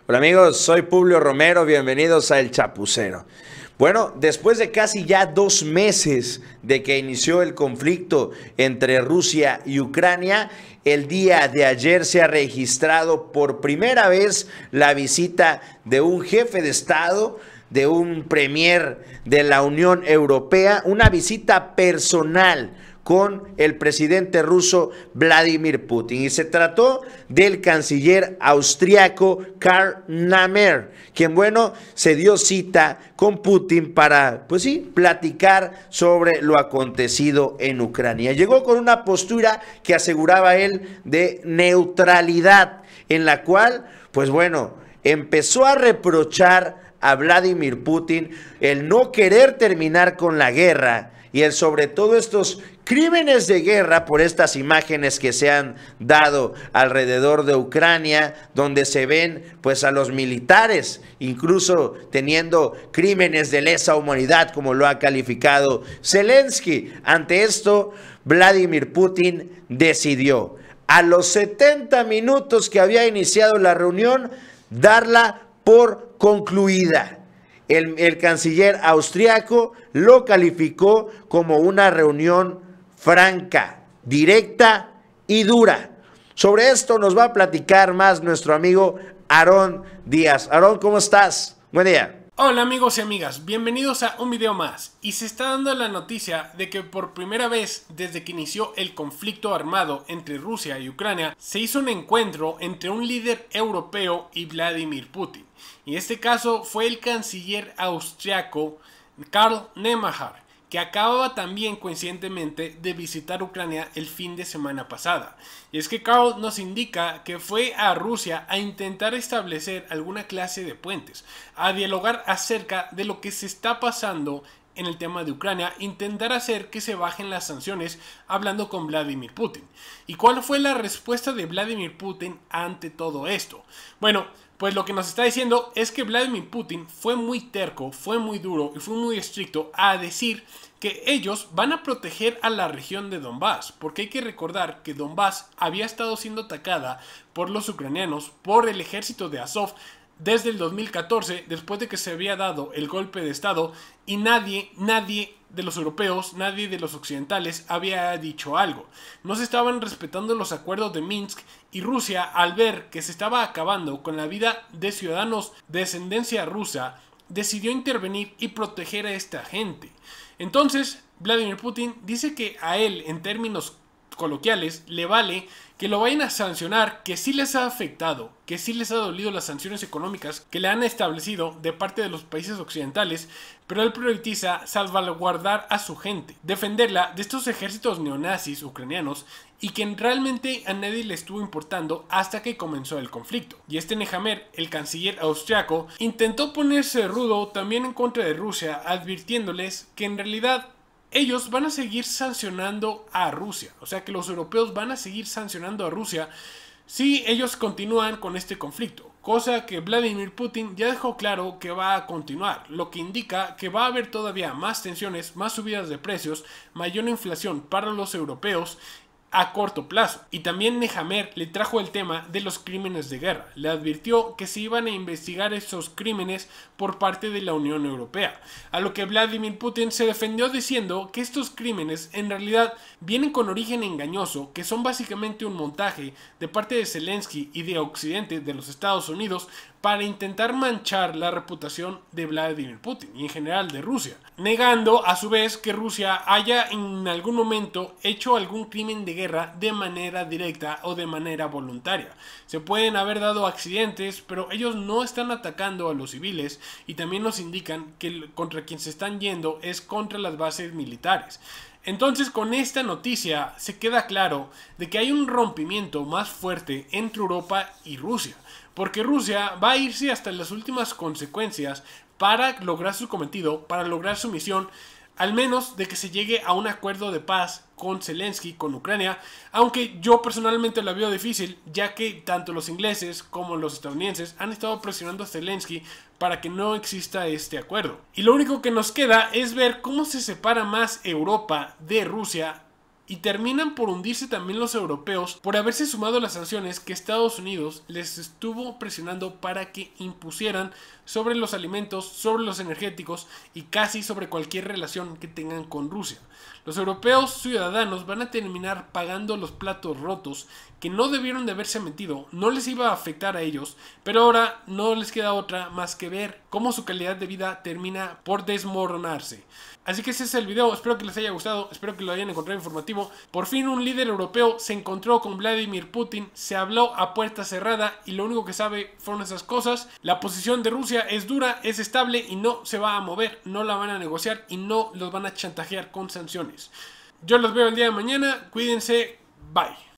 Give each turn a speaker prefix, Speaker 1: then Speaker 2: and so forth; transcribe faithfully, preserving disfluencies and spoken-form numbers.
Speaker 1: Hola amigos, soy Publio Romero, bienvenidos a El Chapucero. Bueno, después de casi ya dos meses de que inició el conflicto entre Rusia y Ucrania, el día de ayer se ha registrado por primera vez la visita de un jefe de Estado, de un premier de la Unión Europea, una visita personal con el presidente ruso Vladimir Putin. Y se trató del canciller austriaco Karl Nehammer, quien, bueno, se dio cita con Putin para, pues sí, platicar sobre lo acontecido en Ucrania. Llegó con una postura que aseguraba él de neutralidad, en la cual, pues bueno, empezó a reprochar a Vladimir Putin el no querer terminar con la guerra y el sobre todo estos crímenes de guerra por estas imágenes que se han dado alrededor de Ucrania, donde se ven pues a los militares incluso teniendo crímenes de lesa humanidad, como lo ha calificado Zelensky. Ante esto, Vladimir Putin decidió, a los setenta minutos que había iniciado la reunión, darla por concluida. El, el canciller austriaco lo calificó como una reunión franca, directa y dura. Sobre esto nos va a platicar más nuestro amigo Aarón Díaz. Aarón, ¿cómo estás? Buen día.
Speaker 2: Hola amigos y amigas, bienvenidos a un video más. Y se está dando la noticia de que por primera vez desde que inició el conflicto armado entre Rusia y Ucrania, se hizo un encuentro entre un líder europeo y Vladimir Putin. Y este caso fue el canciller austriaco Karl Nehammer, que acababa también coincidentemente de visitar Ucrania el fin de semana pasada. Y es que Karl nos indica que fue a Rusia a intentar establecer alguna clase de puentes, a dialogar acerca de lo que se está pasando en el tema de Ucrania, intentar hacer que se bajen las sanciones hablando con Vladimir Putin. ¿Y cuál fue la respuesta de Vladimir Putin ante todo esto? Bueno, pues lo que nos está diciendo es que Vladimir Putin fue muy terco, fue muy duro y fue muy estricto a decir que ellos van a proteger a la región de Donbass, porque hay que recordar que Donbass había estado siendo atacada por los ucranianos, por el ejército de Azov, desde el dos mil catorce, después de que se había dado el golpe de estado, y nadie, nadie de los europeos, nadie de los occidentales había dicho algo. No se estaban respetando los acuerdos de Minsk, y Rusia, al ver que se estaba acabando con la vida de ciudadanos de descendencia rusa, decidió intervenir y proteger a esta gente. Entonces, Vladimir Putin dice que a él, en términos coloquiales, le vale que lo vayan a sancionar, que sí les ha afectado, que sí les ha dolido las sanciones económicas que le han establecido de parte de los países occidentales, pero él prioriza salvaguardar a su gente, defenderla de estos ejércitos neonazis ucranianos y que realmente a nadie le estuvo importando hasta que comenzó el conflicto. Y este Nehammer, el canciller austriaco, intentó ponerse rudo también en contra de Rusia, advirtiéndoles que en realidad ellos van a seguir sancionando a Rusia, o sea que los europeos van a seguir sancionando a Rusia si ellos continúan con este conflicto, cosa que Vladimir Putin ya dejó claro que va a continuar, lo que indica que va a haber todavía más tensiones, más subidas de precios, mayor inflación para los europeos a corto plazo. Y también Nehammer le trajo el tema de los crímenes de guerra. Le advirtió que se iban a investigar esos crímenes por parte de la Unión Europea. A lo que Vladimir Putin se defendió diciendo que estos crímenes en realidad vienen con origen engañoso, que son básicamente un montaje de parte de Zelensky y de Occidente, de los Estados Unidos, para intentar manchar la reputación de Vladimir Putin y en general de Rusia, negando a su vez que Rusia haya en algún momento hecho algún crimen de guerra de manera directa o de manera voluntaria. Se pueden haber dado accidentes, pero ellos no están atacando a los civiles y también nos indican que contra quien se están yendo es contra las bases militares. Entonces, con esta noticia se queda claro de que hay un rompimiento más fuerte entre Europa y Rusia, porque Rusia va a irse hasta las últimas consecuencias para lograr su cometido, para lograr su misión, al menos de que se llegue a un acuerdo de paz con Zelensky, con Ucrania, aunque yo personalmente la veo difícil, ya que tanto los ingleses como los estadounidenses han estado presionando a Zelensky para que no exista este acuerdo. Y lo único que nos queda es ver cómo se separa más Europa de Rusia y terminan por hundirse también los europeos por haberse sumado a las sanciones que Estados Unidos les estuvo presionando para que impusieran sobre los alimentos, sobre los energéticos y casi sobre cualquier relación que tengan con Rusia. Los europeos ciudadanos van a terminar pagando los platos rotos que no debieron de haberse metido, no les iba a afectar a ellos, pero ahora no les queda otra más que ver cómo su calidad de vida termina por desmoronarse. Así que ese es el video, espero que les haya gustado, espero que lo hayan encontrado informativo. Por fin un líder europeo se encontró con Vladimir Putin, se habló a puerta cerrada y lo único que sabe fueron esas cosas. La posición de Rusia es dura, es estable y no se va a mover, no la van a negociar y no los van a chantajear con sanciones. Yo los veo el día de mañana, cuídense, bye.